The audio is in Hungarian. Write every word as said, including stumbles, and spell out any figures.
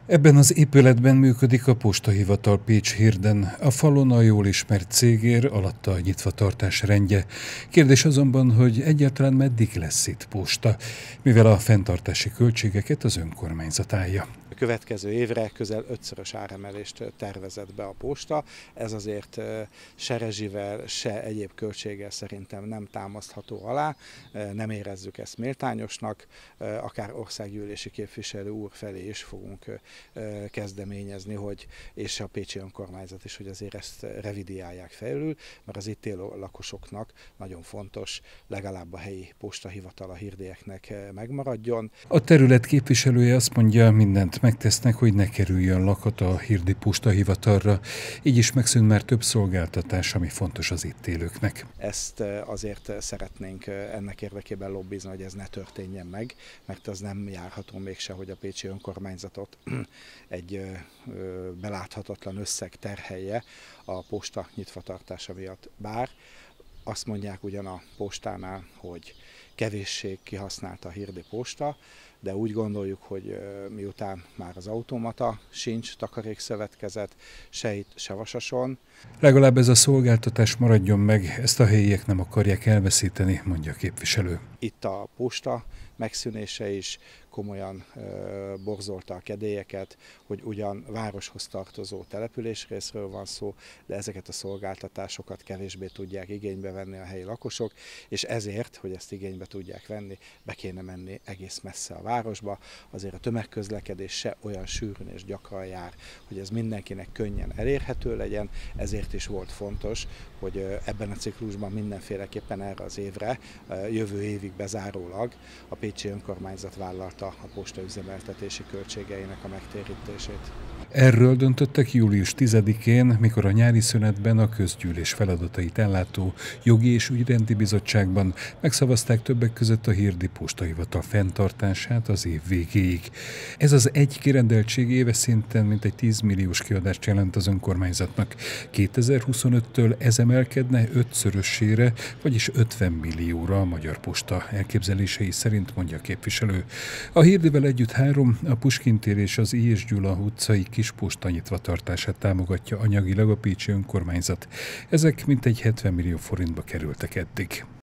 Ebben az épületben működik a postahivatal Pécs-Hirden, a falon a jól ismert cégér, alatta a nyitvatartás rendje. Kérdés azonban, hogy egyáltalán meddig lesz itt posta, mivel a fenntartási költségeket az önkormányzat állja. A következő évre közel ötszörös áremelést tervezett be a posta, ez azért se rezsivel, se egyéb költséggel szerintem nem támasztható alá, nem érezzük ezt méltányosnak, akár országgyűlési képviselő úr felé is fogunk kezdeményezni, hogy, és a pécsi önkormányzat is, hogy azért ezt revidiálják felül, mert az itt élő lakosoknak nagyon fontos, legalább a helyi postahivatal a hírdieknek megmaradjon. A terület képviselője azt mondja, mindent megtesznek, hogy ne kerüljön lakat a hirdi postahivatalra, így is megszűnt már több szolgáltatás, ami fontos az itt élőknek. Ezt azért szeretnénk ennek érdekében lobbizni, hogy ez ne történjen meg, mert az nem járható mégse, hogy a pécsi önkormányzatot egy beláthatatlan összeg terhelje a posta nyitvatartása miatt. Bár azt mondják ugyan a postánál, hogy kevéssé kihasználta a hirdi posta, de úgy gondoljuk, hogy miután már az automata sincs, takarékszövetkezet, se itt, se Vasason. Legalább ez a szolgáltatás maradjon meg, ezt a helyiek nem akarják elveszíteni, mondja a képviselő. Itt a posta megszűnése is komolyan e, borzolta a kedélyeket, hogy ugyan városhoz tartozó településrészről van szó, de ezeket a szolgáltatásokat kevésbé tudják igénybe venni a helyi lakosok, és ezért, hogy ezt igénybe tudják venni, be kéne menni egész messze a városba. Azért a tömegközlekedés se olyan sűrűn és gyakran jár, hogy ez mindenkinek könnyen elérhető legyen, ezért is volt fontos, hogy ebben a ciklusban mindenféleképpen erre az évre, jövő évig bezárólag a pécsi önkormányzat vállalta a posta üzemeltetési költségeinek a megtérítését. Erről döntöttek július tizedikén, mikor a nyári szünetben a közgyűlés feladatait ellátó Jogi és Ügyrendi Bizottságban megszavazták többek között a hirdi postahivatal fenntartását az év végéig. Ez az egy kirendeltség éves szinten mintegy tíz milliós kiadást jelent az önkormányzatnak. kétezer-huszonöttől ez emelkedne ötszörösére, vagyis ötven millióra a Magyar Posta elképzelései szerint, mondja a képviselő. A hirdivel együtt három, a Puskin tér és az I. és Gyula utcai kisposta nyitvatartását támogatja anyagilag a pécsi önkormányzat. Ezek mintegy hetven millió forintba kerültek eddig.